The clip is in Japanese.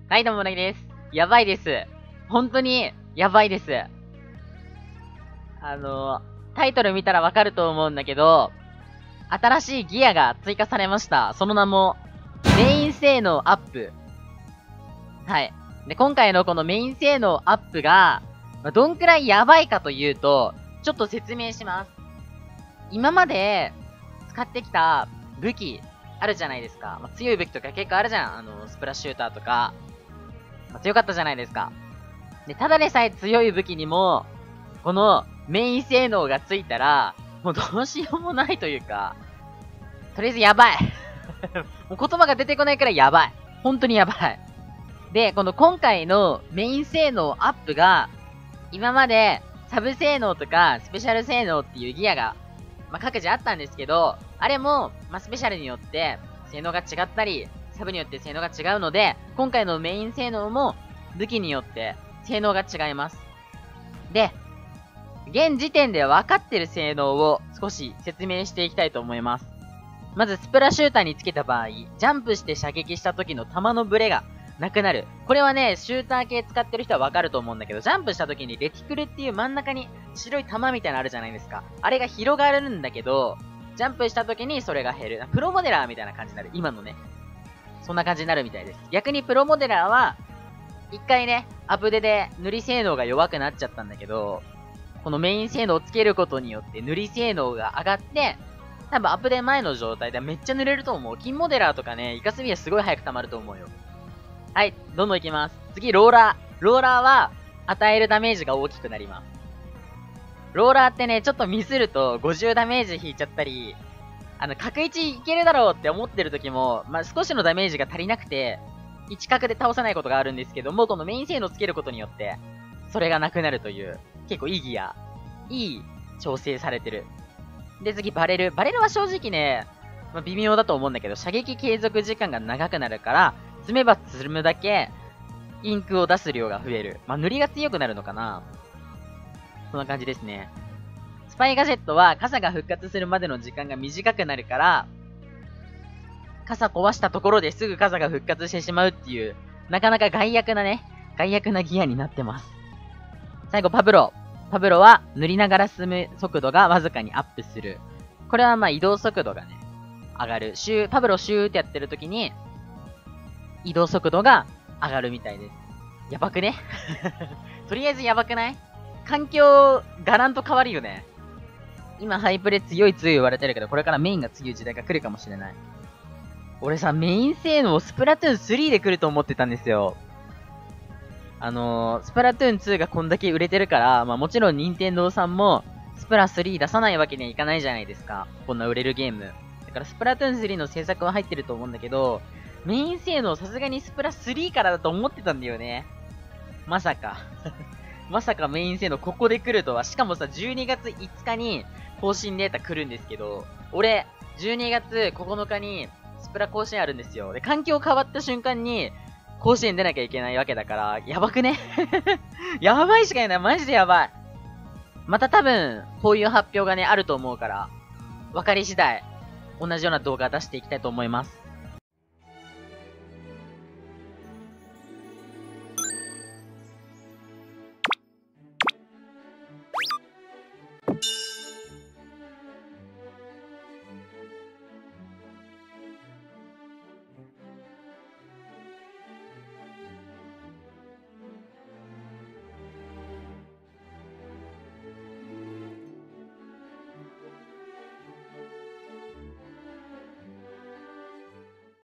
はい、どうも、なぎです。やばいです。本当に、やばいです。タイトル見たらわかると思うんだけど、新しいギアが追加されました。その名も、メイン性能アップ。はい。で、今回のこのメイン性能アップが、どんくらいやばいかというと、ちょっと説明します。今まで、使ってきた武器、あるじゃないですか。強い武器とか結構あるじゃん。スプラッシューターとか。強かったじゃないですか。で、ただでさえ強い武器にも、このメイン性能がついたら、もうどうしようもないというか、とりあえずやばい。もう言葉が出てこないくらいやばい。本当にやばい。で、この今回のメイン性能アップが、今までサブ性能とかスペシャル性能っていうギアが、各自あったんですけど、あれも、スペシャルによって性能が違ったり、サブによって性能が違うので、今回のメイン性能も武器によって性能が違います。で、現時点で分かってる性能を少し説明していきたいと思います。まず、スプラシューターにつけた場合、ジャンプして射撃した時の弾のブレがなくなる。これはね、シューター系使ってる人は分かると思うんだけど、ジャンプした時にレティクルっていう真ん中に白い弾みたいなのあるじゃないですか。あれが広がるんだけど、ジャンプした時にそれが減る。プロモデラーみたいな感じになる。今のね。そんな感じになるみたいです。逆にプロモデラーは、一回ね、アップデで塗り性能が弱くなっちゃったんだけど、このメイン性能をつけることによって塗り性能が上がって、多分アップデ前の状態でめっちゃ塗れると思う。金モデラーとかね、イカスミはすごい早く溜まると思うよ。はい、どんどんいきます。次、ローラー。ローラーは、与えるダメージが大きくなります。ローラーってね、ちょっとミスると50ダメージ引いちゃったり、角1いけるだろうって思ってる時も、少しのダメージが足りなくて、1角で倒さないことがあるんですけども、このメイン性能をつけることによって、それがなくなるという、結構いいギア。いい調整されてる。で、次、バレル。バレルは正直ね、微妙だと思うんだけど、射撃継続時間が長くなるから、積めば積むだけ、インクを出す量が増える。塗りが強くなるのかな。そんな感じですね。スパイガジェットは傘が復活するまでの時間が短くなるから、傘壊したところですぐ傘が復活してしまうっていう、なかなか害悪なギアになってます。最後、パブロ。パブロは塗りながら進む速度がわずかにアップする。これは移動速度がね、上がる。パブロシューってやってる時に、移動速度が上がるみたいです。やばくねとりあえずやばくない？環境、ガランと変わるよね。今ハイプレ強い言われてるけど、これからメインが強い時代が来るかもしれない。俺さ、メイン性能スプラトゥーン3で来ると思ってたんですよ。スプラトゥーン2がこんだけ売れてるから、もちろん任天堂さんも、スプラ3出さないわけにはいかないじゃないですか。こんな売れるゲーム。だからスプラトゥーン3の制作は入ってると思うんだけど、メイン性能さすがにスプラ3からだと思ってたんだよね。まさか。まさかメイン性能ここで来るとは。しかもさ、12月5日に更新データ来るんですけど、俺、12月9日にスプラ更新あるんですよ。で、環境変わった瞬間に、甲子園出なきゃいけないわけだから、やばくねやばいしか言えない。マジでやばい。また多分、こういう発表がね、あると思うから、分かり次第、同じような動画出していきたいと思います。